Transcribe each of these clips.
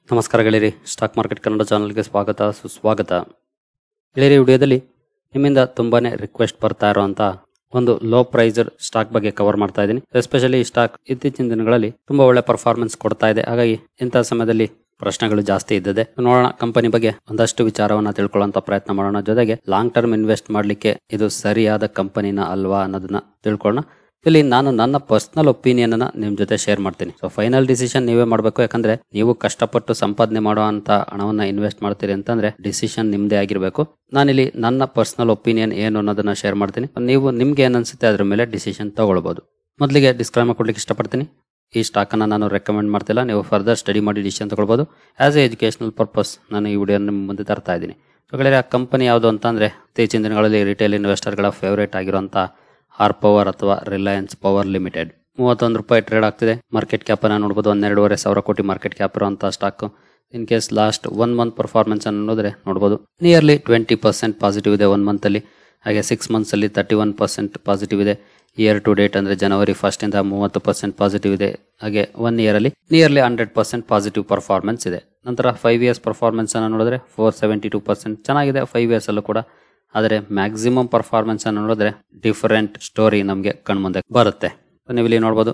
ನಮಸ್ಕಾರ ಗೆಳೆಯರಿ, stock market Kannada ಚಾನಲ್ಗೆ ಸ್ವಾಗತ ಸುಸ್ವಾಗತ. ಗೆಳೆಯರಿ, ವಿಡಿಯೋದಲ್ಲಿ ನಿಮ್ಮಿಂದ ತುಂಬಾನೇ ರಿಕ್ವೆಸ್ಟ್ ಬರ್ತಾ ಇರುವಂತ ಒಂದು ಲೋ ಪ್ರೈಸರ್ ಸ್ಟಾಕ್ ಬಗ್ಗೆ ಕವರ್ ಮಾಡ್ತಾ ಇದ್ದೀನಿ. ಎಸ್ಪೆಷಲಿ ಈ ಸ್ಟಾಕ್ ಇತ್ತೀಚಿನ ದಿನಗಳಲ್ಲಿ ತುಂಬಾ ಒಳ್ಳೆ ಪರ್ಫಾರ್ಮೆನ್ಸ್ ಕೊಡ್ತಾ ಇದೆ. ಹಾಗಾಗಿ ಇಂತಹ ಸಮಯದಲ್ಲಿ ಪ್ರಶ್ನೆಗಳು ಜಾಸ್ತಿ ಇದ್ದದೆ. ನೋಡೋಣ, ಕಂಪನಿ ಬಗ್ಗೆ ಒಂದಷ್ಟು ವಿಚಾರವನ್ನ ತಿಳ್ಕೊಳ್ಳುವಂತ ಪ್ರಯತ್ನ ಮಾಡೋಣ. ಜೊತೆಗೆ ಲಾಂಗ್ ಟರ್ಮ್ ಇನ್ವೆಸ್ಟ್ ಮಾಡ್ಲಿಕ್ಕೆ ಇದು ಸರಿಯಾದ ಕಂಪನಿನ ಅಲ್ವಾ ಅನ್ನೋದನ್ನ ತಿಳ್ಕೊಳ್ಳೋಣ. ಇಲ್ಲಿ ನಾನು ನನ್ನ ಪರ್ಸನಲ್ ಒಪಿನಿಯನ್ ಅನ್ನ ನಿಮ್ ಜೊತೆ ಶೇರ್ ಮಾಡ್ತೀನಿ. ಸೊ ಫೈನಲ್ ಡಿಸಿಷನ್ ನೀವೇ ಮಾಡಬೇಕು. ಯಾಕಂದ್ರೆ ನೀವು ಕಷ್ಟಪಟ್ಟು ಸಂಪಾದನೆ ಮಾಡುವಂತ ಹಣವನ್ನ ಇನ್ವೆಸ್ಟ್ ಮಾಡ್ತೀರಿ ಅಂತಂದ್ರೆ ಡಿಸಿಷನ್ ನಿಮ್ದೇ ಆಗಿರ್ಬೇಕು. ನಾನಿಲ್ಲಿ ನನ್ನ ಪರ್ಸನಲ್ ಒಪಿನಿಯನ್ ಏನು ಅನ್ನೋದನ್ನ ಶೇರ್ ಮಾಡ್ತೀನಿ. ನೀವು ನಿಮ್ಗೆ ಏನ್ ಅನ್ಸುತ್ತೆ ಅದ್ರ ಮೇಲೆ ಡಿಸಿಷನ್ ತಗೊಳ್ಬಹುದು. ಮೊದಲಿಗೆ ಡಿಸ್ಕ್ಲೈಮರ್ ಕೊಡ್ಲಿಕ್ಕೆ ಇಷ್ಟಪಡ್ತೀನಿ. ಈ ಸ್ಟಾಕ್ ಅನ್ನ ನಾನು ರೆಕಮೆಂಡ್ ಮಾಡ್ತಿಲ್ಲ. ನೀವು ಫರ್ದರ್ ಸ್ಟಡಿ ಮಾಡಿ ಡಿಸಿಷನ್ ತಗೊಳ್ಬಹುದು. ಆಸ್ ಎ ಎಜುಕೇಶನಲ್ ಪರ್ಪಸ್ ನಾನು ಈ ವಿಡಿಯೋ ನಿಮ್ಮ ಮುಂದೆ ತರ್ತಾ ಇದ್ದೀನಿ. ಸೊ ಗೆಳೆಯರೆ, ಆ ಕಂಪನಿ ಯಾವುದು ಅಂತಂದ್ರೆ ಇತ್ತೀಚಿನ ದಿನಗಳಲ್ಲಿ ರಿಟೇಲ್ ಇನ್ವೆಸ್ಟರ್ಗಳ ಫೇವರೇಟ್ ಆಗಿರುವಂತ ಆರ್ ಪವರ್ ಅಥವಾ ರಿಲಯನ್ಸ್ ಪವರ್ ಲಿಮಿಟೆಡ್. 31 ರೂಪಾಯಿ ಟ್ರೇಡ್ ಆಗ್ತಿದೆ. ಮಾರ್ಕೆಟ್ ಕ್ಯಾಪ್ ಅನ್ನ ನೋಡಬಹುದು, 12,500 ಕೋಟಿ ಮಾರ್ಕೆಟ್ ಕ್ಯಾಪ್ ಇರುವಂತಹ stock. In case last 1 month performance ಅನ್ನು ನೋಡಿದ್ರೆ ನೋಡಬಹುದು, ನಿಯರ್ಲಿ 20% ಪಾಸಿಟಿವ್ ಇದೆ 1 ಮಂತ್ ಅಲ್ಲಿ. ಹಾಗೆ 6 ಮಂತ್ಸ್ ಅಲ್ಲಿ 31% ಪಾಸಿಟಿವ್ ಇದೆ. ಇಯರ್ ಟು ಡೇಟ್ ಅಂದ್ರೆ ಜನವರಿ 1 ಇಂದ 30% ಪಾಸಿಟಿವ್ ಇದೆ. ಹಾಗೆ 1 ಇಯರ್ ಅಲ್ಲಿ ನಿಯರ್ಲಿ 100% ಪಾಸಿಟಿವ್ ಪರ್ಫಾರ್ಮೆನ್ಸ್ ಇದೆ. ನಂತರ 5 ಇಯರ್ಸ್ ಪರ್ಫಾರ್ಮೆನ್ಸ್ ಅನ್ನು ನೋಡಿದ್ರೆ 472% ಚೆನ್ನಾಗಿದೆ 5 ಇಯರ್ಸ್ ಅಲ್ಲೂ ಕೂಡ. ಆದರೆ ಮ್ಯಾಕ್ಸಿಮಮ್ ಪರ್ಫಾರ್ಮೆನ್ಸ್ ಅನ್ನು ನೋಡಿದ್ರೆ ಡಿಫರೆಂಟ್ ಸ್ಟೋರಿ ನಮಗೆ ಕಣ್ಮುಂದೆ ಬರುತ್ತೆ. ನೀವು ಇಲ್ಲಿ ನೋಡಬಹುದು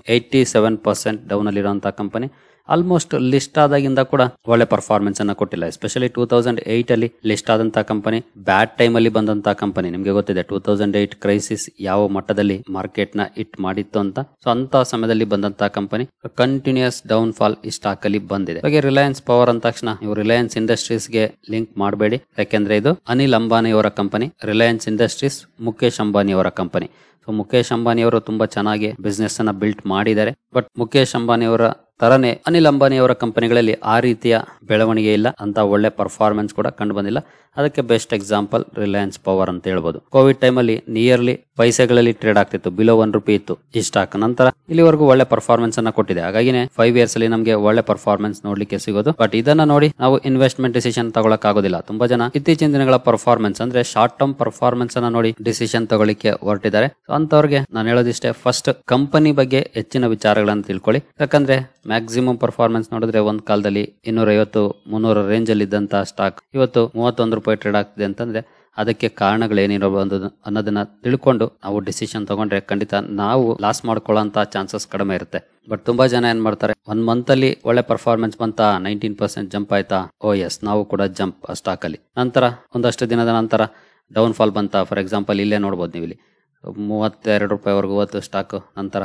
87% ಡೌನ್ ಅಲ್ಲಿ ಇರುವಂತಹ ಕಂಪನಿ. ಆಲ್ಮೋಸ್ಟ್ ಲಿಸ್ಟ್ ಆದಾಗಿಂದ ಕೂಡ ಒಳ್ಳೆ ಪರ್ಫಾರ್ಮೆನ್ಸ್ ಅನ್ನ ಕೊಟ್ಟಿಲ್ಲ. ಎಸ್ಪೆಷಲಿ 2008 ಅಲ್ಲಿ ಲಿಸ್ಟ್ ಆದಂತಹ ಕಂಪನಿ, ಬ್ಯಾಡ್ ಟೈಮ್ ಅಲ್ಲಿ ಬಂದಂತಹ ಕಂಪನಿ. ನಿಮ್ಗೆ ಗೊತ್ತಿದೆ 2008 ಕ್ರೈಸಿಸ್ ಯಾವ ಮಟ್ಟದಲ್ಲಿ ಮಾರ್ಕೆಟ್ ನ ಹಿಟ್ ಮಾಡಿತ್ತು ಅಂತ. ಸೊ ಅಂತ ಸಮಯದಲ್ಲಿ ಬಂದಂತಹ ಕಂಪನಿ ಕಂಟಿನ್ಯೂಸ್ ಡೌನ್ ಫಾಲ್ ಈ ಸ್ಟಾಕ್ ಅಲ್ಲಿ ಬಂದಿದೆ. ಹಾಗೆ ರಿಲಯನ್ಸ್ ಪವರ್ ಅಂದ ತಕ್ಷಣ ನೀವು ರಿಲಯನ್ಸ್ ಇಂಡಸ್ಟ್ರೀಸ್ ಗೆ ಲಿಂಕ್ ಮಾಡಬೇಡಿ. ಯಾಕೆಂದ್ರೆ ಇದು ಅನಿಲ್ ಅಂಬಾನಿ ಅವರ company. Reliance Industries Mukesh Ambani ಅವರ ಕಂಪನಿ. ಸೊ ಮುಖೇಶ್ ಅಂಬಾನಿ ಅವರು ತುಂಬಾ ಚೆನ್ನಾಗಿ ಬಿಸ್ನೆಸ್ ಅನ್ನ ಬಿಲ್ಟ್ ಮಾಡಿದ್ದಾರೆ. ಬಟ್ ಮುಖೇಶ್ ಅಂಬಾನಿ ಅವರ ತರನೇ ಅನಿಲ್ ಅಂಬಾನಿ ಅವರ ಕಂಪನಿಗಳಲ್ಲಿ ಆ ರೀತಿಯ ಬೆಳವಣಿಗೆ ಇಲ್ಲ, ಅಂತ ಒಳ್ಳೆ ಪರ್ಫಾರ್ಮೆನ್ಸ್ ಕೂಡ ಕಂಡು ಬಂದಿಲ್ಲ. ಅದಕ್ಕೆ ಬೆಸ್ಟ್ ಎಕ್ಸಾಂಪಲ್ ರಿಲಯನ್ಸ್ ಪವರ್ ಅಂತ ಹೇಳ್ಬೋದು. ಕೋವಿಡ್ ಟೈಮ್ ಅಲ್ಲಿ ನಿಯರ್ಲಿ ಪೈಸೆಗಳಲ್ಲಿ ಟ್ರೇಡ್ ಆಗ್ತಿತ್ತು, ಬಿಲೋ 1 ರೂಪಾಯಿ ಇತ್ತು ಈ ಸ್ಟಾಕ್. ನಂತರ ಇಲ್ಲಿವರೆಗೂ ಒಳ್ಳೆ ಪರ್ಫಾರ್ಮೆನ್ಸ್ ಅನ್ನ ಕೊಟ್ಟಿದೆ. ಹಾಗಾಗಿನೇ 5 ಇಯರ್ಸ್ ಅಲ್ಲಿ ನಮಗೆ ಒಳ್ಳೆ ಪರ್ಫಾರ್ಮೆನ್ಸ್ ನೋಡ್ಲಿಕ್ಕೆ ಸಿಗೋದು. ಬಟ್ ಇದನ್ನ ನೋಡಿ ನಾವು ಇನ್ವೆಸ್ಟ್ಮೆಂಟ್ ಡಿಸಿಷನ್ ತಗೊಳಕ್ ಆಗೋದಿಲ್ಲ. ತುಂಬಾ ಜನ ಇತ್ತೀಚಿನ ದಿನಗಳ ಪರ್ಫಾರ್ಮೆನ್ಸ್ ಅಂದ್ರೆ ಶಾರ್ಟ್ ಟರ್ಮ್ ಪರ್ಫಾರ್ಮೆನ್ಸ್ ಅನ್ನ ನೋಡಿ ಡಿಸಿಷನ್ ತಗೊಳ್ಳಿಕ್ಕೆ ಹೊರಟಿದ್ದಾರೆ. ಅಂತವ್ರಿಗೆ ನಾನು ಹೇಳೋದಿಷ್ಟೇ, ಫಸ್ಟ್ ಕಂಪನಿ ಬಗ್ಗೆ ಹೆಚ್ಚಿನ ವಿಚಾರಗಳನ್ನು ತಿಳ್ಕೊಳ್ಳಿ. ಯಾಕಂದ್ರೆ ಮ್ಯಾಕ್ಸಿಮಮ್ ಪರ್ಫಾರ್ಮೆನ್ಸ್ ನೋಡಿದ್ರೆ ಒಂದ್ ಕಾಲದಲ್ಲಿ 250-300 ರೇಂಜ್ ಅಲ್ಲಿ ಇದ್ದಂತಹ ಸ್ಟಾಕ್ ಇವತ್ತು 31 ರೂಪಾಯಿ ಟ್ರೇಡ್ ಆಗ್ತಿದೆ ಅಂತಂದ್ರೆ ಅದಕ್ಕೆ ಕಾರಣಗಳೇನಿರಬಹುದು ಅನ್ನೋದನ್ನ ತಿಳ್ಕೊಂಡು ನಾವು ಡಿಸಿಷನ್ ತಗೊಂಡ್ರೆ ಖಂಡಿತ ನಾವು ಲಾಸ್ ಮಾಡ್ಕೊಳ್ಳೋಂತ ಚಾನ್ಸಸ್ ಕಡಿಮೆ ಇರುತ್ತೆ. ಬಟ್ ತುಂಬಾ ಜನ ಏನ್ ಮಾಡ್ತಾರೆ, 1 ಮಂತ್ ಅಲ್ಲಿ ಒಳ್ಳೆ ಪರ್ಫಾರ್ಮೆನ್ಸ್ ಬಂತ, 19% ಜಂಪ್ ಆಯ್ತಾ, ಓ ಎಸ್ ನಾವು ಕೂಡ ಜಂಪ್ ಆ ಸ್ಟಾಕ್ ಅಲ್ಲಿ. ನಂತರ ಒಂದಷ್ಟು ದಿನದ ನಂತರ ಡೌನ್ ಫಾಲ್ ಬಂತ. ಫಾರ್ ಎಕ್ಸಾಂಪಲ್ ಇಲ್ಲೇ ನೋಡ್ಬೋದು ನೀವು, ಇಲ್ಲಿ 32 ರೂಪಾಯಿವರೆಗೂ ಹೋಯ್ತು ಸ್ಟಾಕ್. ನಂತರ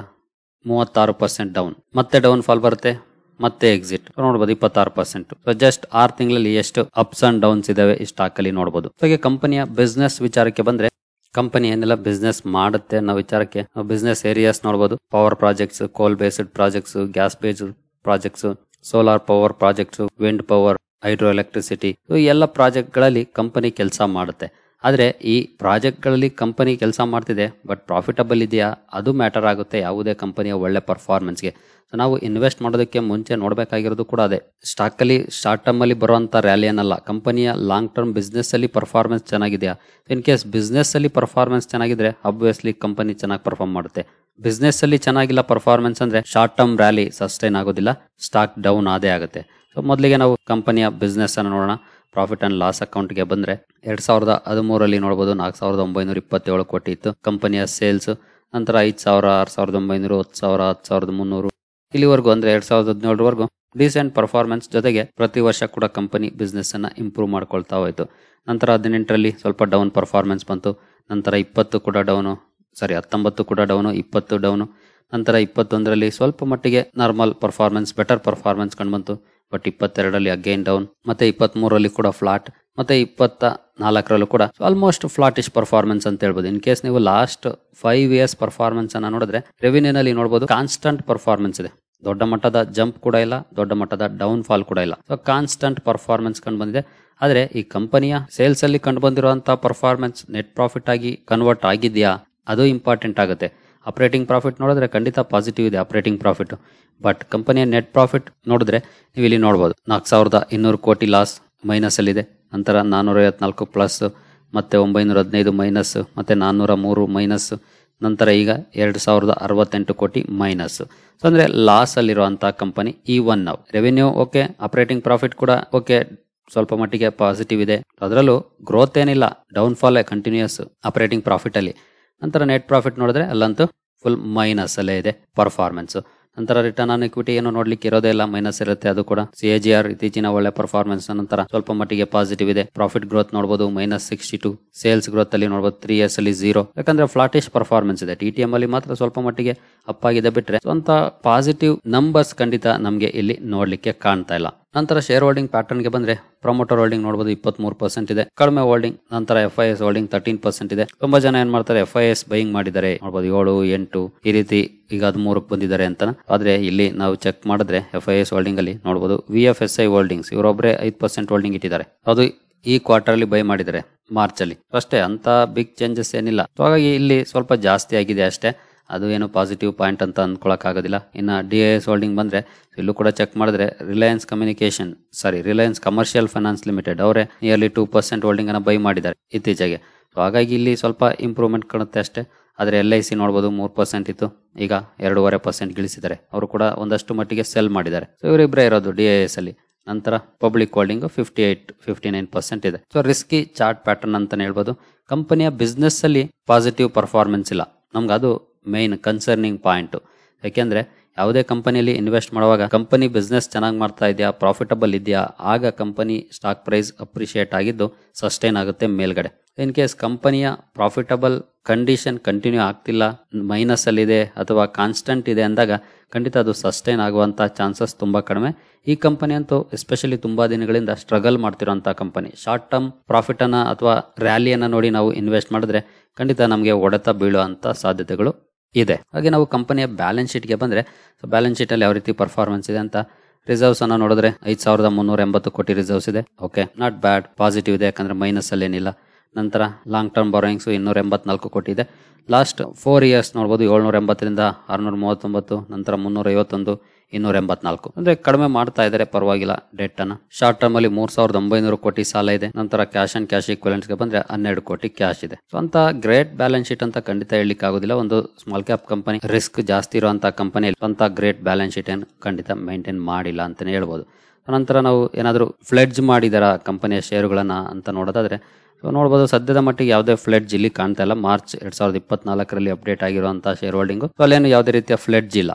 36% ಡೌನ್, ಮತ್ತೆ ಡೌನ್ ಫಾಲ್ ಬರುತ್ತೆ, ಮತ್ತೆ ಎಕ್ಸಿಟ್ ನೋಡಬಹುದು 26%. ಸೊ ಜಸ್ಟ್ 6 ತಿಂಗಳಲ್ಲಿ ಎಷ್ಟು ಅಪ್ಸ್ ಅಂಡ್ ಡೌನ್ಸ್ ಇದಾವೆ ಈ ಸ್ಟಾಕ್ ಅಲ್ಲಿ ನೋಡಬಹುದು. ಹಾಗೆ ಕಂಪನಿಯ ಬಿಸ್ನೆಸ್ ವಿಚಾರಕ್ಕೆ ಬಂದ್ರೆ, ಕಂಪನಿ ಏನೆಲ್ಲ ಬಿಸ್ನೆಸ್ ಮಾಡುತ್ತೆ ಅನ್ನೋ ವಿಚಾರಕ್ಕೆ ಬಿಸ್ನೆಸ್ ಏರಿಯಾಸ್ ನೋಡಬಹುದು. Power projects, coal based projects, gas based projects, solar power projects, wind power, hydro electricity, ಎಲ್ಲ ಪ್ರಾಜೆಕ್ಟ್ ಗಳಲ್ಲಿ ಕಂಪನಿ ಕೆಲಸ ಮಾಡುತ್ತೆ. ಆದ್ರೆ ಈ ಪ್ರಾಜೆಕ್ಟ್ ಗಳಲ್ಲಿ ಕಂಪನಿ ಕೆಲಸ ಮಾಡ್ತಿದೆ, ಬಟ್ ಪ್ರಾಫಿಟಬಲ್ ಇದೆಯಾ ಅದು ಮ್ಯಾಟರ್ ಆಗುತ್ತೆ ಯಾವುದೇ ಕಂಪನಿಯ ಒಳ್ಳೆ ಪರ್ಫಾರ್ಮೆನ್ಸ್ಗೆ. ನಾವು ಇನ್ವೆಸ್ಟ್ ಮಾಡೋದಕ್ಕೆ ಮುಂಚೆ ನೋಡಬೇಕಾಗಿರೋದು ಕೂಡ ಅದೇ. ಸ್ಟಾಕ್ ಅಲ್ಲಿ ಶಾರ್ಟ್ ಟರ್ಮ್ ಅಲ್ಲಿ ಬರುವಂತ ರ್ಯಾಲಿ ಅನ್ನಲ್ಲ, ಕಂಪನಿಯ ಲಾಂಗ್ ಟರ್ಮ್ ಬಿಸ್ನೆಸ್ ಅಲ್ಲಿ ಪರ್ಫಾರ್ಮೆನ್ಸ್ ಚೆನ್ನಾಗಿದೆಯಾ. ಇನ್ ಕೇಸ್ ಬಿಸ್ನೆಸ್ ಅಲ್ಲಿ ಪರ್ಫಾರ್ಮೆನ್ಸ್ ಚೆನ್ನಾಗಿದ್ರೆ ಅಬ್ವಿಯಸ್ಲಿ ಕಂಪನಿ ಚೆನ್ನಾಗಿ ಪರ್ಫಾರ್ಮ್ ಮಾಡುತ್ತೆ. ಬಿಸ್ನೆಸ್ ಅಲ್ಲಿ ಚೆನ್ನಾಗಿಲ್ಲ ಪರ್ಫಾರ್ಮೆನ್ಸ್ ಅಂದ್ರೆ ಶಾರ್ಟ್ ಟರ್ಮ್ ರ್ಯಾಲಿ ಸಸ್ಟೈನ್ ಆಗೋದಿಲ್ಲ, ಸ್ಟಾಕ್ ಡೌನ್ ಆದೇ ಆಗುತ್ತೆ. ಸೊ ಮೊದಲಿಗೆ ನಾವು ಕಂಪನಿಯ ಬಿಸ್ನೆಸ್ ಅನ್ನು ನೋಡೋಣ. ಪ್ರಾಫಿಟ್ ಅಂಡ್ ಲಾಸ್ ಅಕೌಂಟ್ ಗೆ ಬಂದ್ರೆ 2013 ಅಲ್ಲಿ ನೋಡಬಹುದು 4,927 ಕೋಟಿ ಇತ್ತು ಕಂಪನಿಯ ಸೇಲ್ಸ್. ನಂತರ 5,000, 6,900, 10,000, 10,300 ಇಲ್ಲಿವರೆಗೂ ಅಂದ್ರೆ 2017ವರೆಗೂ ಡಿಸೆಂಟ್ ಪರ್ಫಾರ್ಮೆನ್ಸ್. ಜೊತೆಗೆ ಪ್ರತಿ ವರ್ಷ ಕೂಡ ಕಂಪನಿ ಬಿಸ್ನೆಸ್ ಅನ್ನ ಇಂಪ್ರೂವ್ ಮಾಡ್ಕೊಳ್ತಾ ಹೋಯ್ತು. ನಂತರ 18ರಲ್ಲಿ ಸ್ವಲ್ಪ ಡೌನ್ ಪರ್ಫಾರ್ಮೆನ್ಸ್ ಬಂತು. ನಂತರ 20 ಕೂಡ ಡೌನು, 19 ಕೂಡ ಡೌನು, 20 ಡೌನು. ನಂತರ 21ರಲ್ಲಿ ಸ್ವಲ್ಪ ಮಟ್ಟಿಗೆ ನಾರ್ಮಲ್ ಪರ್ಫಾರ್ಮೆನ್ಸ್, ಬೆಟರ್ ಪರ್ಫಾರ್ಮೆನ್ಸ್ ಕಂಡುಬಂತು. ಬಟ್ 22ರಲ್ಲಿ ಅಗೈನ್ ಡೌನ್, ಮತ್ತೆ 23ರಲ್ಲಿ ಕೂಡ ಫ್ಲಾಟ್, ಮತ್ತೆ 24ರಲ್ಲೂ ಕೂಡ ಆಲ್ಮೋಸ್ಟ್ ಫ್ಲಾಟಿಶ್ ಪರ್ಫಾರ್ಮೆನ್ಸ್ ಅಂತ ಹೇಳ್ಬೋದು. ಇನ್ ಕೇಸ್ ನೀವು ಲಾಸ್ಟ್ 5 ಇಯರ್ಸ್ ಪರ್ಫಾರ್ಮೆನ್ಸ್ ಅನ್ನ ನೋಡಿದ್ರೆ ರೆವಿನ್ಯೂನಲ್ಲಿ ನೋಡಬಹುದು ಕಾನ್ಸ್ಟಂಟ್ ಪರ್ಫಾರ್ಮೆನ್ಸ್ ಇದೆ. ದೊಡ್ಡ ಮಟ್ಟದ ಜಂಪ್ ಕೂಡ ಇಲ್ಲ, ದೊಡ್ಡ ಮಟ್ಟದ ಡೌನ್ ಫಾಲ್ ಕೂಡ ಇಲ್ಲ. ಸೊ ಕಾನ್ಸ್ಟಂಟ್ ಪರ್ಫಾರ್ಮೆನ್ಸ್ ಕಂಡು ಬಂದಿದೆ. ಆದ್ರೆ ಈ ಕಂಪನಿಯ ಸೇಲ್ಸ್ ಅಲ್ಲಿ ಕಂಡು ಬಂದಿರುವಂತಹ ಪರ್ಫಾರ್ಮೆನ್ಸ್ ನೆಟ್ ಪ್ರಾಫಿಟ್ ಆಗಿ ಕನ್ವರ್ಟ್ ಆಗಿದೆಯಾ ಅದು ಇಂಪಾರ್ಟೆಂಟ್ ಆಗುತ್ತೆ. ಆಪರೇಟಿಂಗ್ ಪ್ರಾಫಿಟ್ ನೋಡಿದ್ರೆ ಖಂಡಿತ ಪಾಸಿಟಿವ್ ಇದೆ ಆಪರೇಟಿಂಗ್ ಪ್ರಾಫಿಟ್. ಬಟ್ ಕಂಪನಿಯ ನೆಟ್ ಪ್ರಾಫಿಟ್ ನೋಡಿದ್ರೆ ನೀವು ಇಲ್ಲಿ ನೋಡಬಹುದು 4,200 ಕೋಟಿ ಲಾಸ್ ಮೈನಸ್ ಅಲ್ಲಿದೆ. ನಂತರ 454 ಪ್ಲಸ್, ಮತ್ತೆ 915 ಮೈನಸ್, ಮತ್ತೆ 403 ಮೈನಸ್, ನಂತರ ಈಗ 2068 ಕೋಟಿ ಮೈನಸ್. ಸೊ ಅಂದ್ರೆ ಲಾಸ್ ಅಲ್ಲಿರುವಂತಹ ಕಂಪನಿ E1 ನಾವು. ರೆವೆನ್ಯೂ ಓಕೆ, ಆಪರೇಟಿಂಗ್ ಪ್ರಾಫಿಟ್ ಕೂಡ ಓಕೆ, ಸ್ವಲ್ಪ ಮಟ್ಟಿಗೆ ಪಾಸಿಟಿವ್ ಇದೆ. ಅದರಲ್ಲೂ ಗ್ರೋತ್ ಏನಿಲ್ಲ, downfall continues operating profit ಅಲ್ಲಿ. ನಂತರ ನೆಟ್ ಪ್ರಾಫಿಟ್ ನೋಡಿದ್ರೆ ಅಲ್ಲಂತೂ ಫುಲ್ ಮೈನಸ್ ಅಲ್ಲೇ ಇದೆ ಪರ್ಫಾರ್ಮೆನ್ಸ್. ನಂತರ ರಿಟರ್ನ್ ಆನ್ ಇಕ್ವಿಟಿ ಏನು ನೋಡ್ಲಿಕ್ಕೆ ಇರೋದೇ ಇಲ್ಲ, ಮೈನಸ್ ಇರುತ್ತೆ. ಅದು ಕೂಡ CAGR ಇತ್ತೀಚಿನ ಒಳ್ಳೆ ಪರ್ಫಾರ್ಮೆನ್ಸ್ ನಂತರ ಸ್ವಲ್ಪ ಮಟ್ಟಿಗೆ ಪಾಸಿಟಿವ್ ಇದೆ. ಪ್ರಾಫಿಟ್ ಗ್ರೋತ್ ನೋಡಬಹುದು -62, ಸೇಲ್ಸ್ ಗ್ರೋತ್ ಅಲ್ಲಿ ನೋಡಬಹುದು 3 years ಅಲ್ಲಿ 0. ಯಾಕಂದ್ರೆ ಫ್ಲಾಟಿಶ್ ಪರ್ಫಾರ್ಮೆನ್ಸ್ ಇದೆ. TTM ಅಲ್ಲಿ ಮಾತ್ರ ಸ್ವಲ್ಪ ಮಟ್ಟಿಗೆ ಅಪ್ ಆಗಿದೆ ಬಿಟ್ರೆ ಸ್ವಂತ ಪಾಸಿಟಿವ್ ನಂಬರ್ಸ್ ಖಂಡಿತ ನಮ್ಗೆ ಇಲ್ಲಿ ನೋಡ್ಲಿಕ್ಕೆ ಕಾಣ್ತಾ ಇಲ್ಲ. ನಂತರ ಶೇರ್ ಹೋಲ್ಡಿಂಗ್ ಪ್ಯಾಟರ್ನ್ ಗೆ ಬಂದ್ರೆ ಪ್ರಮೋಟರ್ ಹೋಲ್ಡಿಂಗ್ ನೋಡಬಹುದು 23% ಇದೆ, ಕಡಿಮೆ ಹೋಲ್ಡಿಂಗ್. ನಂತರ FIS ಹೋಲ್ಡಿಂಗ್ 13% ಇದೆ. ತುಂಬಾ ಜನ ಏನ್ ಮಾಡ್ತಾರೆ, FIS ಬೈಯಿಂಗ್ ಮಾಡಿದ್ದಾರೆ ನೋಡಬಹುದು 7, 8 ಈ ರೀತಿ ಈಗ 13ಕ್ಕೆ ಬಂದಿದ್ದಾರೆ ಅಂತ. ಆದ್ರೆ ಇಲ್ಲಿ ನಾವು ಚೆಕ್ ಮಾಡಿದ್ರೆ FIS ಹೋಲ್ಡಿಂಗ್ ಅಲ್ಲಿ ನೋಡಬಹುದು VFSI ಹೋಲ್ಡಿಂಗ್ಸ್ ಇವರೊಬ್ಬರೇ 5% ಹೋಲ್ಡಿಂಗ್ ಇಟ್ಟಿದ್ದಾರೆ. ಅದು ಈ ಕ್ವಾರ್ಟರ್ ಅಲ್ಲಿ ಬೈ ಮಾಡಿದ್ದಾರೆ ಮಾರ್ಚ್ ಅಲ್ಲಿ ಅಷ್ಟೇ, ಅಂತ ಬಿಗ್ ಚೇಂಜಸ್ ಏನಿಲ್ಲ. ಹಾಗಾಗಿ ಇಲ್ಲಿ ಸ್ವಲ್ಪ ಜಾಸ್ತಿ ಆಗಿದೆ ಅಷ್ಟೇ, ಅದು ಏನು ಪಾಸಿಟಿವ್ ಪಾಯಿಂಟ್ ಅಂತ ಅಂದ್ಕೊಳಕ್ ಆಗೋದಿಲ್ಲ. ಇನ್ನು DIS ಹೋಲ್ಡಿಂಗ್ ಬಂದ್ರೆ ಇಲ್ಲೂ ಕೂಡ ಚೆಕ್ ಮಾಡಿದ್ರೆ ರಿಲಯನ್ಸ್ ಕಮರ್ಷಿಯಲ್ ಫೈನಾನ್ಸ್ ಲಿಮಿಟೆಡ್ ಅವರೇ ನಿಯರ್ಲಿ 2% ಹೋಲ್ಡಿಂಗ್ ಅನ್ನ ಬೈ ಮಾಡಿದ್ದಾರೆ ಇತ್ತೀಚೆಗೆ. ಹಾಗಾಗಿ ಇಲ್ಲಿ ಸ್ವಲ್ಪ ಇಂಪ್ರೂವ್ಮೆಂಟ್ ಕಾಣುತ್ತೆ ಅಷ್ಟೇ. ಆದ್ರೆ LIC ನೋಡಬಹುದು 3% ಇತ್ತು, ಈಗ 2.5% ಗಿಳಿಸಿದ್ದಾರೆ. ಅವರು ಕೂಡ ಒಂದಷ್ಟು ಮಟ್ಟಿಗೆ ಸೆಲ್ ಮಾಡಿದ್ದಾರೆ. ಸೊ ಇವರಿಬ್ಬರೇ ಇರೋದು DIS ಅಲ್ಲಿ. ನಂತರ ಪಬ್ಲಿಕ್ ಹೋಲ್ಡಿಂಗ್ 59% ಇದೆ. ಸೊ ರಿಸ್ಕಿ ಚಾರ್ಟ್ ಪ್ಯಾಟರ್ನ್ ಅಂತಾನೆ ಹೇಳ್ಬೋದು. ಕಂಪನಿಯ ಬಿಸ್ನೆಸ್ ಅಲ್ಲಿ ಪಾಸಿಟಿವ್ ಪರ್ಫಾರ್ಮೆನ್ಸ್ ಇಲ್ಲ, ನಮ್ಗೆ ಅದು ಮೇನ್ ಕನ್ಸರ್ನಿಂಗ್ ಪಾಯಿಂಟ್. ಯಾಕೆಂದ್ರೆ ಯಾವುದೇ ಕಂಪನಿಯಲ್ಲಿ ಇನ್ವೆಸ್ಟ್ ಮಾಡುವಾಗ ಕಂಪನಿ ಬಿಸ್ನೆಸ್ ಚೆನ್ನಾಗಿ ಮಾಡ್ತಾ ಇದೆಯಾ, ಪ್ರಾಫಿಟಬಲ್ ಇದೆಯಾ, ಆಗ ಕಂಪನಿ ಸ್ಟಾಕ್ ಪ್ರೈಸ್ ಅಪ್ರಿಶಿಯೇಟ್ ಆಗಿದ್ದು ಸಸ್ಟೈನ್ ಆಗುತ್ತೆ ಮೇಲ್ಗಡೆ. ಇನ್ ಕೇಸ್ ಕಂಪನಿಯ ಪ್ರಾಫಿಟಬಲ್ ಕಂಡೀಷನ್ ಕಂಟಿನ್ಯೂ ಆಗ್ತಿಲ್ಲ, ಮೈನಸ್ ಅಲ್ಲಿ ಇದೆ ಅಥವಾ ಕಾನ್ಸ್ಟೆಂಟ್ ಇದೆ ಅಂದಾಗ ಖಂಡಿತ ಅದು ಸಸ್ಟೈನ್ ಆಗುವಂತ ಚಾನ್ಸಸ್ ತುಂಬಾ ಕಡಿಮೆ. ಈ ಕಂಪನಿ ಅಂತೂ ಎಸ್ಪೆಷಲಿ ತುಂಬಾ ದಿನಗಳಿಂದ ಸ್ಟ್ರಗಲ್ ಮಾಡ್ತಿರೋಂತ ಕಂಪನಿ. ಶಾರ್ಟ್ ಟರ್ಮ್ ಪ್ರಾಫಿಟ್ ಅನ್ನ ಅಥವಾ ರ್ಯಾಲಿಯನ್ನ ನೋಡಿ ನಾವು ಇನ್ವೆಸ್ಟ್ ಮಾಡಿದ್ರೆ ಖಂಡಿತ ನಮಗೆ ಹೊಡೆತ ಬೀಳುವಂತ ಸಾಧ್ಯತೆಗಳು ಇದೆ. ಹಾಗೆ ನಾವು ಕಂಪನಿಯ ಬ್ಯಾಲೆನ್ಸ್ ಶೀಟ್ಗೆ ಬಂದ್ರೆ, ಬ್ಯಾಲೆನ್ಸ್ ಶೀಟ್ ಅಲ್ಲಿ ಯಾವ ರೀತಿ ಪರ್ಫಾರ್ಮೆನ್ಸ್ ಇದೆ ಅಂತ. ರಿಸರ್ವ್ಸ್ ಅನ್ನ ನೋಡಿದ್ರೆ 5380 ಕೋಟಿ ರಿಸರ್ವ್ಸ್ ಇದೆ. ಓಕೆ, ನಾಟ್ ಬ್ಯಾಡ್, ಪಾಸಿಟಿವ್ ಇದೆ, ಯಾಕಂದ್ರೆ ಮೈನಸ್ ಅಲ್ಲಿ ಏನಿಲ್ಲ. ನಂತರ ಲಾಂಗ್ ಟರ್ಮ್ ಬಾರೋಯಿಂಗ್ಸ್ 284 ಕೋಟಿ ಇದೆ. ಲಾಸ್ಟ್ 4 years ನೋಡಬಹುದು 780ರಿಂದ 639, ನಂತರ 351, 284. ಅಂದ್ರೆ ಕಡಿಮೆ ಮಾಡ್ತಾ ಇದ್ದಾರೆ, ಪರವಾಗಿಲ್ಲ ಡೆಟ್ ಅನ್ನ. ಶಾರ್ಟ್ ಟರ್ಮ್ ಅಲ್ಲಿ 3900 ಕೋಟಿ ಸಾಲ ಇದೆ. ನಂತರ ಕ್ಯಾಶ್ ಅಂಡ್ ಕ್ಯಾಶ್ ಈಕ್ವಲೆಂಟ್ಸ್ ಗೆ ಬಂದ್ರೆ 12 ಕೋಟಿ ಕ್ಯಾಶ್ ಇದೆ. ಸೊ ಅಂತ ಗ್ರೇಟ್ ಬ್ಯಾಲೆನ್ಸ್ ಶೀಟ್ ಅಂತ ಖಂಡಿತ ಹೇಳಲಿಕ್ಕೆ ಆಗೋದಿಲ್ಲ. ಒಂದು ಸ್ಮಾಲ್ ಕ್ಯಾಪ್ ಕಂಪನಿ, ರಿಸ್ಕ್ ಜಾಸ್ತಿ ಇರುವಂತಹ ಕಂಪನಿ ಅಂತ ಗ್ರೇಟ್ ಬ್ಯಾಲೆನ್ಸ್ ಶೀಟ್ ಏನು ಖಂಡಿತ ಮೇಂಟೈನ್ ಮಾಡಿಲ್ಲ ಅಂತಾನೆ ಹೇಳ್ಬೋದು. ನಂತರ ನಾವು ಏನಾದರೂ ಫ್ಲೆಡ್ಜ್ ಮಾಡಿದಾರ ಕಂಪನಿಯ ಶೇರುಗಳನ್ನ ಅಂತ ನೋಡೋದಾದ್ರೆ ನೋಡಬಹುದು, ಸದ್ಯದ ಮಟ್ಟಿಗೆ ಯಾವುದೇ ಫ್ಲೆಡ್ಜ್ ಇಲ್ಲಿ ಕಾಣ್ತಾ ಇಲ್ಲ. ಮಾರ್ಚ್ 2024ರಲ್ಲಿ ಅಪ್ಡೇಟ್ ಆಗಿರುವಂತಹ ಶೇರ್ ಹೋಲ್ಡಿಂಗ್ ಅಲ್ಲೇನು ಯಾವುದೇ ರೀತಿಯ ಫ್ಲೆಡ್ಜ್ ಇಲ್ಲ,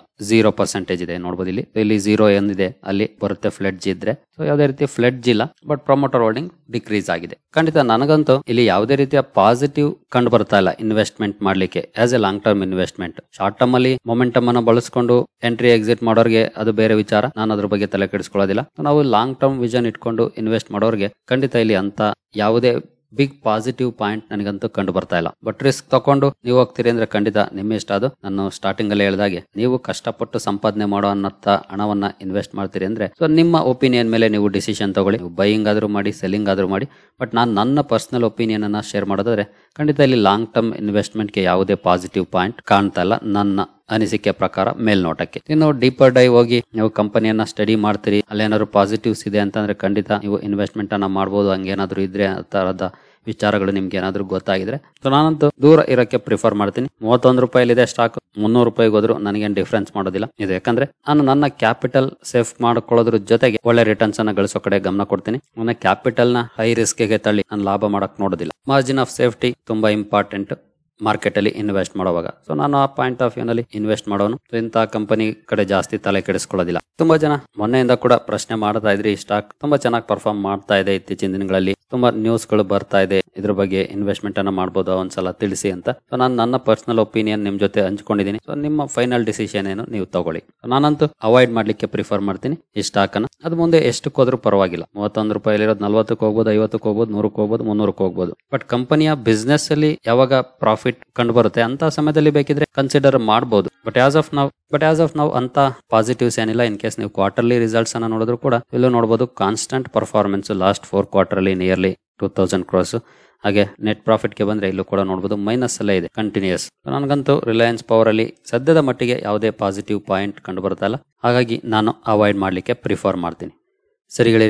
0% ಇದೆ ನೋಡಬಹುದು. ಇಲ್ಲಿ 0 ಏನಿದೆ ಅಲ್ಲಿ ಬರುತ್ತೆ ಫ್ಲೆಡ್ಜ್ ಇದ್ರೆ. ಸೊ ಯಾವುದೇ ರೀತಿಯ ಫ್ಲೆಡ್ಜ್ ಇಲ್ಲ, ಬಟ್ ಪ್ರಮೋಟರ್ ಹೋಲ್ಡಿಂಗ್ ಡಿಕ್ರೀಸ್ ಆಗಿದೆ. ಖಂಡಿತ ನನಗಂತೂ ಇಲ್ಲಿ ಯಾವುದೇ ರೀತಿಯ ಪಾಸಿಟಿವ್ ಕಂಡು ಬರ್ತಾ ಇಲ್ಲ ಇನ್ವೆಸ್ಟ್ಮೆಂಟ್ ಮಾಡ್ಲಿಕ್ಕೆ as a long term investment. Short term ಅಲ್ಲಿ ಮೊಮೆಂಟಮ್ ಅನ್ನು ಬಳಸ್ಕೊಂಡು ಎಂಟ್ರಿ ಎಕ್ಸಿಟ್ ಮಾಡೋರಿಗೆ ಅದು ಬೇರೆ ವಿಚಾರ, ನಾನು ಅದ್ರ ಬಗ್ಗೆ ತಲೆ ಕೆಡಿಸ್ಕೊಳ್ಳೋದಿಲ್ಲ. ನಾವು ಲಾಂಗ್ ಟರ್ಮ್ ವಿಷನ್ ಇಟ್ಕೊಂಡು ಇನ್ವೆಸ್ಟ್ ಮಾಡೋರಿಗೆ ಖಂಡಿತ ಇಲ್ಲಿ ಅಂತ ಯಾವುದೇ ಬಿಗ್ ಪಾಸಿಟಿವ್ ಪಾಯಿಂಟ್ ನನಗಂತೂ ಕಂಡು ಬರ್ತಾ ಇಲ್ಲ. ಬಟ್ ರಿಸ್ಕ್ ತಗೊಂಡು ನೀವು ಹೋಗ್ತೀರಿ ಅಂದ್ರೆ ಖಂಡಿತ ನಿಮ್ಮ ಇಷ್ಟ. ಅದು ನಾನು ಸ್ಟಾರ್ಟಿಂಗ್ ಅಲ್ಲಿ ಹೇಳಿದಾಗೆ, ನೀವು ಕಷ್ಟಪಟ್ಟು ಸಂಪಾದನೆ ಮಾಡೋ ಅನ್ನತ್ತ ಹಣವನ್ನ ಇನ್ವೆಸ್ಟ್ ಮಾಡ್ತೀರಿ ಅಂದ್ರೆ ಸೊ ನಿಮ್ಮ ಒಪಿನಿಯನ್ ಮೇಲೆ ನೀವು ಡಿಸಿಷನ್ ತಗೊಳ್ಳಿ. ನೀವು ಬೈಯಿಂಗ್ ಆದ್ರೂ ಮಾಡಿ, ಸೆಲ್ಲಿಂಗ್ ಆದ್ರೂ ಮಾಡಿ. ಬಟ್ ನಾನು ನನ್ನ ಪರ್ಸನಲ್ ಒಪಿನಿಯನ್ ಅನ್ನ ಶೇರ್ ಮಾಡೋದಾದ್ರೆ ಖಂಡಿತ ಇಲ್ಲಿ ಲಾಂಗ್ ಟರ್ಮ್ ಇನ್ವೆಸ್ಟ್ಮೆಂಟ್ಗೆ ಯಾವುದೇ ಪಾಸಿಟಿವ್ ಪಾಯಿಂಟ್ ಕಾಣ್ತಾ ಇಲ್ಲ ನನ್ನ ಅನಿಸಿಕೆ ಪ್ರಕಾರ ಮೇಲ್ನೋಟಕ್ಕೆ. ಇನ್ನು ಡೀಪರ್ ಡೈವ್ ಹೋಗಿ ನೀವು ಕಂಪನಿಯನ್ನ ಸ್ಟಡಿ ಮಾಡ್ತೀರಿ, ಅಲ್ಲೇನಾದ್ರು ಪಾಸಿಟಿವ್ಸ್ ಇದೆ ಅಂತಂದ್ರೆ ಖಂಡಿತ ನೀವು ಇನ್ವೆಸ್ಟ್ಮೆಂಟ್ ಅನ್ನ ಮಾಡಬಹುದು. ಹಂಗೇನಾದ್ರು ಇದ್ರೆ ಆ ತರದ ವಿಚಾರಗಳು ನಿಮ್ಗೆ ಏನಾದ್ರು ಗೊತ್ತಾಗಿದ್ರೆ ಸೊ ನಾನಂತೂ ದೂರ ಇರಕ್ಕೆ ಪ್ರಿಫರ್ ಮಾಡ್ತೀನಿ. 31 ರೂಪಾಯಿಲಿದೆ ಸ್ಟಾಕ್, 300 ರೂಪಾಯಿಗೆ ಹೋದ್ರು ನನಗೇನು ಡಿಫ್ರೆನ್ಸ್ ಮಾಡೋದಿಲ್ಲ ಇದೆ. ಯಾಕಂದ್ರೆ ನಾನು ನನ್ನ ಕ್ಯಾಪಿಟಲ್ ಸೇಫ್ ಮಾಡ್ಕೊಳ್ಳೋದ್ರ ಜೊತೆಗೆ ಒಳ್ಳೆ ರಿಟರ್ನ್ಸ್ ಅನ್ನ ಗಳಿಸೋ ಕಡೆ ಗಮನ ಕೊಡ್ತೀನಿ. ನನ್ನ ಕ್ಯಾಪಿಟಲ್ ನ ಹೈ ರಿಸ್ಕ್ ಗೆ ತಳ್ಳಿ ನಾನು ಲಾಭ ಮಾಡಕ್ ನೋಡೋದಿಲ್ಲ. ಮಾರ್ಜಿನ್ ಆಫ್ ಸೇಫ್ಟಿ ತುಂಬಾ ಇಂಪಾರ್ಟೆಂಟ್ ಮಾರ್ಕೆಟ್ ಅಲ್ಲಿ ಇನ್ವೆಸ್ಟ್ ಮಾಡುವಾಗ. ಸೊ ನಾನು ಆ ಪಾಯಿಂಟ್ ಆಫ್ ವ್ಯೂ ನಲ್ಲಿ ಇನ್ವೆಸ್ಟ್ ಮಾಡೋನು. ಇಂತಹ ಕಂಪನಿ ಕಡೆ ಜಾಸ್ತಿ ತಲೆ ಕೆಡಿಸ್ಕೊಳ್ಳೋದಿಲ್ಲ. ತುಂಬಾ ಜನ ಮೊನ್ನೆಯಿಂದ ಕೂಡ ಪ್ರಶ್ನೆ ಮಾಡ್ತಾ ಇದ್ರಿ, ಈ ಸ್ಟಾಕ್ ತುಂಬಾ ಚೆನ್ನಾಗಿ ಪರ್ಫಾರ್ಮ್ ಮಾಡ್ತಾ ಇದೆ ಇತ್ತೀಚಿನ ದಿನಗಳಲ್ಲಿ, ತುಂಬಾ ನ್ಯೂಸ್ ಗಳು ಬರ್ತಾ ಇದೆ, ಇದ್ರ ಬಗ್ಗೆ ಇನ್ವೆಸ್ಟ್ಮೆಂಟ್ ಅನ್ನ ಮಾಡಬಹುದು ಒಂದ್ಸಲ ತಿಳಿಸಿ ಅಂತ. ಸೊ ನಾನು ನನ್ನ ಪರ್ಸನಲ್ ಒಪಿನಿಯನ್ ನಿಮ್ ಜೊತೆ ಹಂಚ್ಕೊಂಡಿದ್ದೀನಿ. ಸೊ ನಿಮ್ಮ ಫೈನಲ್ ಡಿಸಿಷನ್ ಏನು ನೀವು ತಗೊಳ್ಳಿ. ನಾನಂತೂ ಅವಾಯ್ಡ್ ಮಾಡ್ಲಿಕ್ಕೆ ಪ್ರಿಫರ್ ಮಾಡ್ತೀನಿ ಈ ಸ್ಟಾಕ್ ಅನ್ನ. ಅದು ಮುಂದೆ ಎಷ್ಟಕ್ಕೆ ಹೋದ್ರೂ ಪರವಾಗಿಲ್ಲ. 31 ರೂಪಾಯಿಲಿರೋದು 40ಕ್ಕೆ ಹೋಗ್ಬೋದು, 50ಕ್ಕೆ ಹೋಗ್ಬೋದು, 100ಕ್ಕೆ ಹೋಗ್ಬೋದು, 300ಕ್ಕೆ ಹೋಗ್ಬೋದು. ಬಟ್ ಕಂಪನಿಯ ಬಿಸ್ನೆಸ್ ಅಲ್ಲಿ ಯಾವಾಗ ಪ್ರಾಫಿಟ್ ಕಂಡು ಬರುತ್ತೆ ಅಂತ ಸಮಯದಲ್ಲಿ ಬೇಕಿದ್ರೆ ಕನ್ಸಿಡರ್ ಮಾಡಬಹುದು. ಬಟ್ ಆಸ್ ಆಫ್ ನೌ ಅಂತ ಪಾಸಿಟಿವ್ಸ್ ಏನಿಲ್ಲ. ಇನ್ ಕೇಸ್ ನೀವು ಕ್ವಾರ್ಟರ್ಲಿ ರಿಸಲ್ಟ್ಸ್ ಅನ್ನ ನೋಡಿದ್ರು ಕೂಡ ಇಲ್ಲೂ ನೋಡಬಹುದು constant performance last 4 quarterly nearly 2000 crores. ಹಾಗೆ ನೆಟ್ ಪ್ರಾಫಿಟ್ ಗೆ ಬಂದ್ರೆ ಇಲ್ಲೂ ಕೂಡ ನೋಡಬಹುದು ಮೈನಸ್ ಅಲ್ಲೇ ಇದೆ ಕಂಟಿನ್ಯೂಸ್. ನನಗಂತೂ ರಿಲಯನ್ಸ್ ಪವರ್ ಅಲ್ಲಿ ಸದ್ಯದ ಮಟ್ಟಿಗೆ ಯಾವುದೇ ಪಾಸಿಟಿವ್ ಪಾಯಿಂಟ್ ಕಂಡು ಬರ್ತಾ ಇಲ್ಲ. ಹಾಗಾಗಿ ನಾನು ಅವಾಯ್ಡ್ ಮಾಡ್ಲಿಕ್ಕೆ ಪ್ರಿಫರ್ ಮಾಡ್ತೀನಿ. ಸರಿ ಗೆಳೆಯರೆ,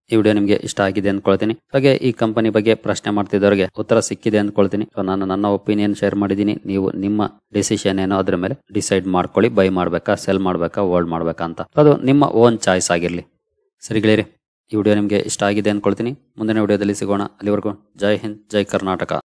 ಈ ವಿಡಿಯೋ ನಿಮಗೆ ಇಷ್ಟ ಆಗಿದೆ ಅಂದ್ಕೊಳ್ತೀನಿ. ಹಾಗೆ ಈ ಕಂಪನಿ ಬಗ್ಗೆ ಪ್ರಶ್ನೆ ಮಾಡ್ತಿದ್ದವರಿಗೆ ಉತ್ತರ ಸಿಕ್ಕಿದೆ ಅಂದ್ಕೊಳ್ತೀನಿ. ಸೊ ನಾನು ನನ್ನ ಒಪಿನಿಯನ್ ಶೇರ್ ಮಾಡಿದ್ದೀನಿ. ನೀವು ನಿಮ್ಮ ಡಿಸಿಷನ್ ಏನೋ ಅದ್ರ ಮೇಲೆ ಡಿಸೈಡ್ ಮಾಡ್ಕೊಳ್ಳಿ. ಬೈ ಮಾಡ್ಬೇಕಾ, ಸೆಲ್ ಮಾಡ್ಬೇಕಾ, ಹೋಲ್ಡ್ ಮಾಡ್ಬೇಕಾ ಅಂತ. ಅದು ನಿಮ್ಮ ಓನ್ ಚಾಯ್ಸ್ ಆಗಿರ್ಲಿ. ಸರಿ ಗೆಳೆಯರೆ, ಈ ವಿಡಿಯೋ ನಿಮಗೆ ಇಷ್ಟ ಆಗಿದೆ ಅಂದ್ಕೊಳ್ತೀನಿ. ಮುಂದಿನ ವಿಡಿಯೋದಲ್ಲಿ ಸಿಗೋಣ. ಅಲ್ಲಿವರೆಗೂ ಜೈ ಹಿಂದ್, ಜೈ ಕರ್ನಾಟಕ.